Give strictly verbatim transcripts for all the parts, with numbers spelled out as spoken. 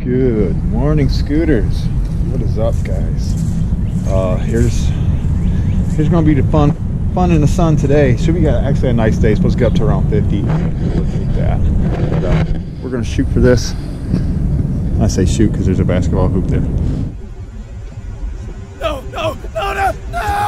Good morning, scooters. What is up, guys? Uh, here's here's gonna be the fun fun in the sun today. Should be actually a nice day. It's supposed to get up to around fifty. We'll take that. But uh, we're gonna shoot for this. I say shoot because there's a basketball hoop there. No, no, no, no, no!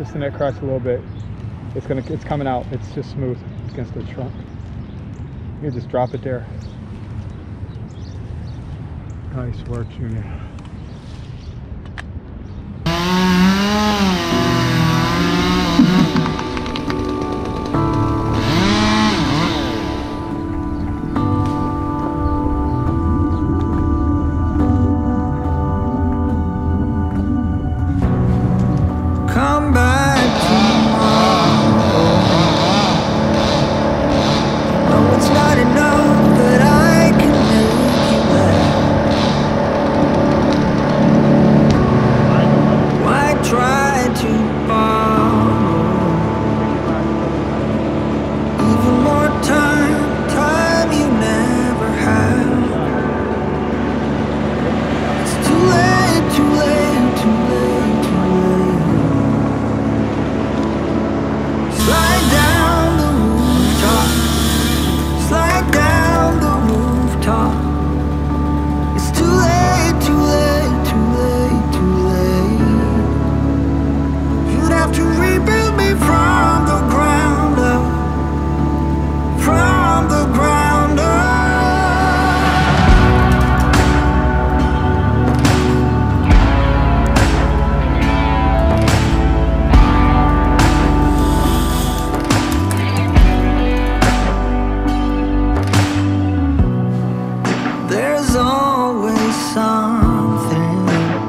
the neck cracks a little bit, it's gonna it's coming out. It's just smooth against the trunk. You just drop it there. Nice work, Junior. Come back tomorrow. No, it's not enough that I can make you laugh. Why try to borrow even more time, time you never have? It's too late, too late, too late, too late. Slide down the rooftop, slide down the rooftop. It's too late, too late, too late, too late. You'd have to rebuild me from the ground up, from the ground up. There's always something,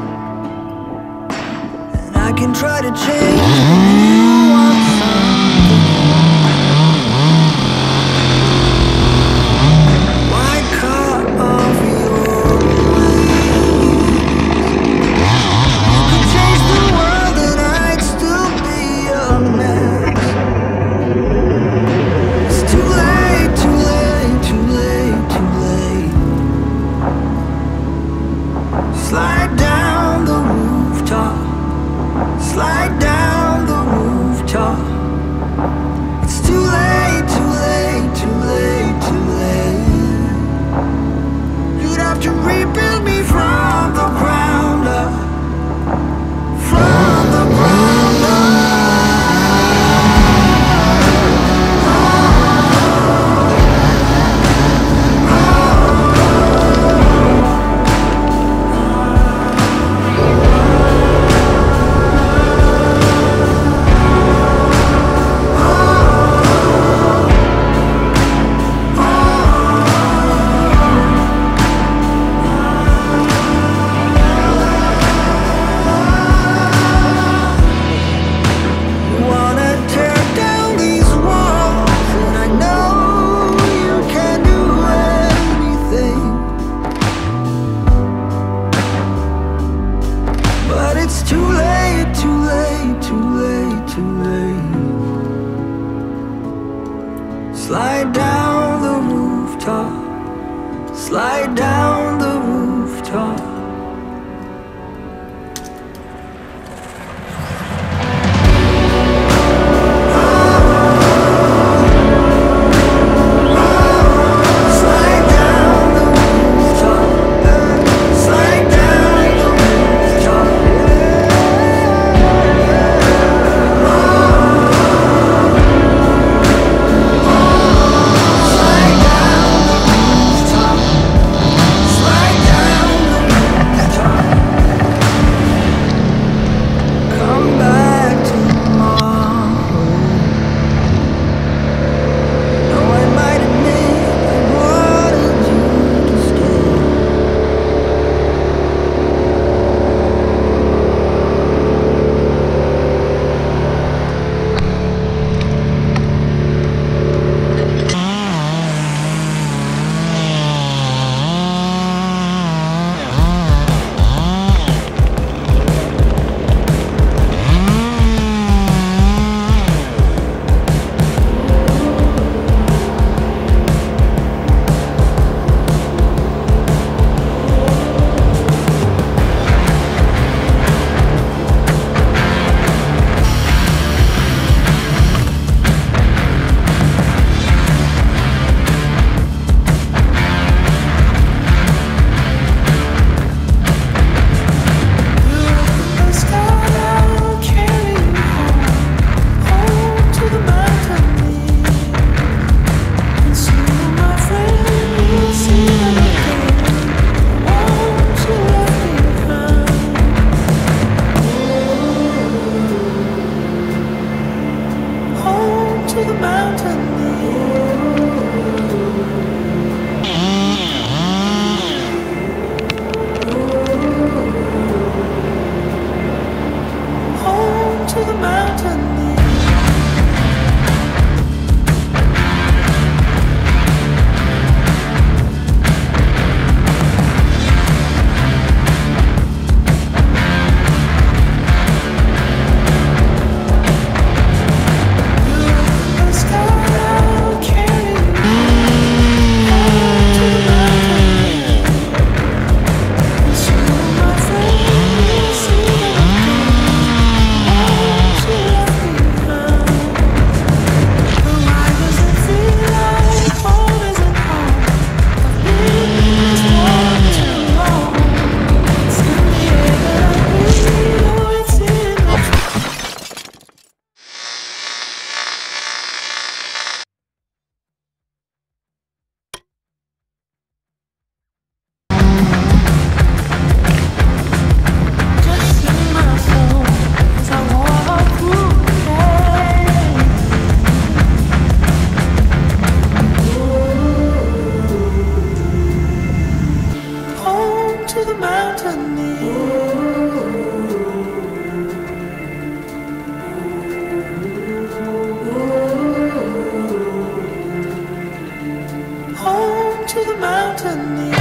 and I can try to change, but you want something. Why cut off your wings? You could change the world and I'd still be a mess. It's too late, too late, too late, too late. Slide down the rooftop, slide down the rooftop. It's too late, too late, too late, too late. You'd have to rebuild me from the ground up, from the ground up. You wanna tear down these walls, and I know you can do anything, but it's too late, too late, too late, too late. Slide down the rooftop, slide down the rooftop. Slide down the rooftop, slide down the rooftop. Slide down the rooftop. to the mountain. Home to the mountain. Home to the mountain.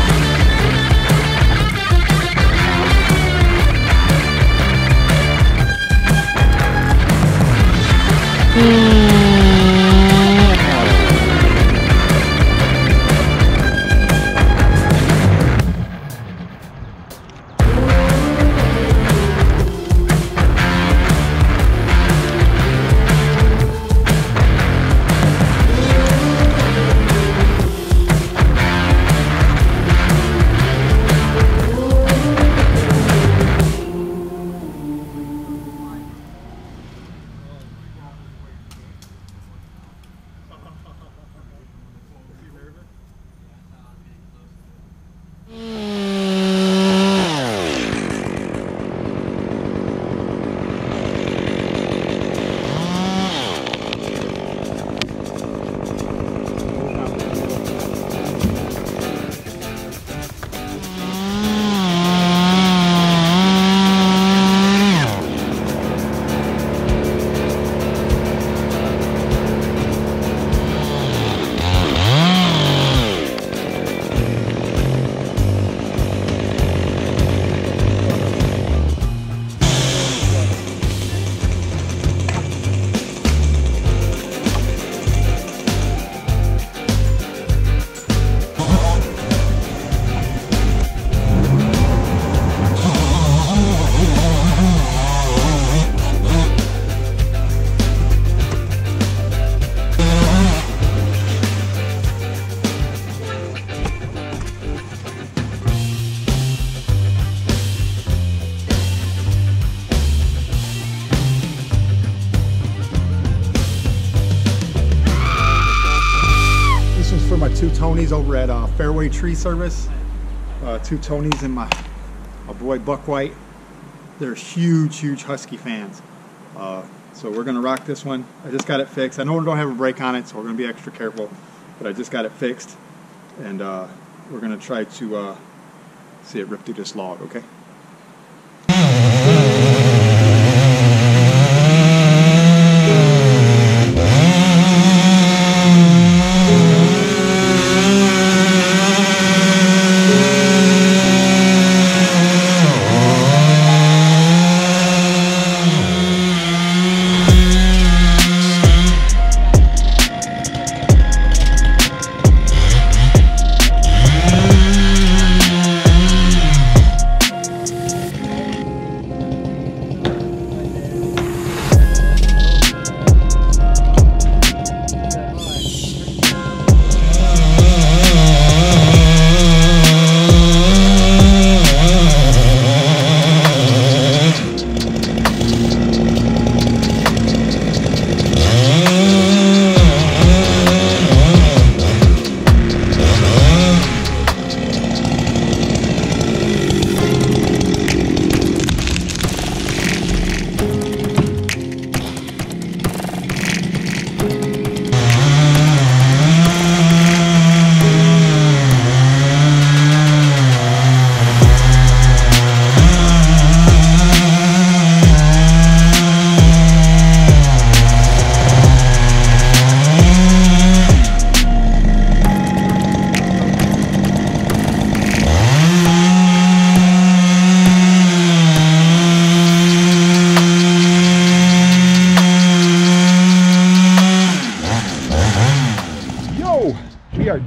My two Tonys over at uh, Fairway Tree Service. Uh, two Tonys and my, my boy Buck White. They're huge, huge Husky fans. Uh, so we're gonna rock this one. I just got it fixed. I know we don't have a brake on it, so we're gonna be extra careful. But I just got it fixed, and uh, we're gonna try to uh, see it rip through this log. Okay.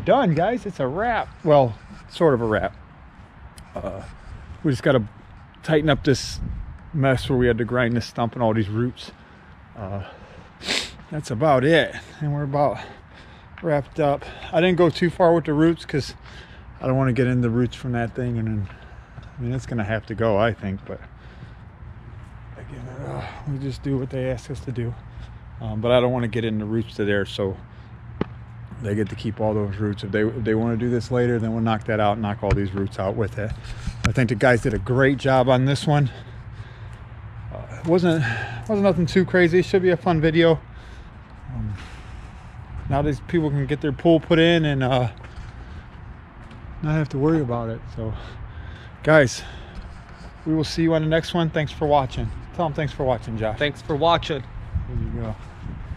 done, guys. It's a wrap. Well, sort of a wrap. Uh, we just got to tighten up this mess where we had to grind this stump and all these roots. Uh, that's about it. And we're about wrapped up. I didn't go too far with the roots because I don't want to get in the roots from that thing. And then, I mean, it's going to have to go, I think. But again, uh, we just do what they ask us to do. Um, but I don't want to get in the roots to there. So they get to keep all those roots. If they if they want to do this later, then we'll knock that out, knock all these roots out with it. I think the guys did a great job on this one. Uh, it wasn't wasn't nothing too crazy. It should be a fun video. Um, now these people can get their pool put in and uh, not have to worry about it. So, guys, we will see you on the next one. Thanks for watching. Tell them thanks for watching, Josh. Thanks for watching. There you go.